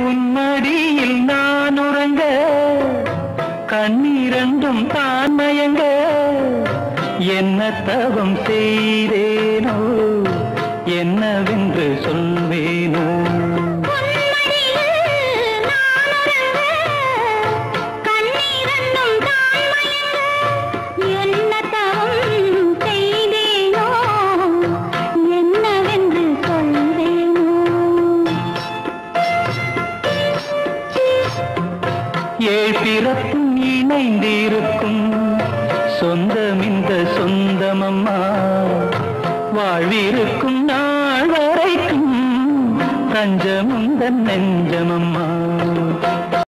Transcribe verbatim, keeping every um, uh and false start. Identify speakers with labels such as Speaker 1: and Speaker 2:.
Speaker 1: உன்மடியில் நான் உறங்க கண்ணீரண்டும் தான் மயங்க என்ன தவம் செய்தேனோ என்னவென்று சொல்வேனோ ஏழ் பிறப்பும் இணைந்திருக்கும் சொந்தம் இந்த சொந்தமம்மா வாழ்விருக்கும் நாள் வரைக்கும் தஞ்சமுந்தன் நெஞ்சமம்மா